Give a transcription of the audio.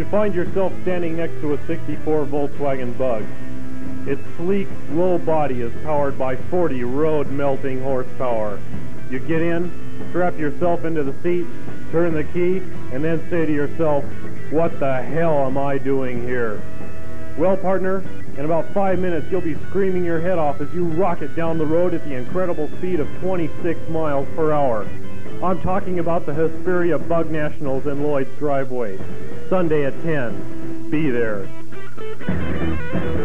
find yourself standing next to a 64 Volkswagen Bug. Its sleek, low body is powered by 40 road-melting horsepower. You get in, strap yourself into the seat, turn the key, and then say to yourself, "What the hell am I doing here?" Well, partner, in about 5 minutes you'll be screaming your head off as you rocket down the road at the incredible speed of 26 miles per hour. I'm talking about the Hesperia Bug Nationals in Lloyd's driveway. Sunday at 10. Be there.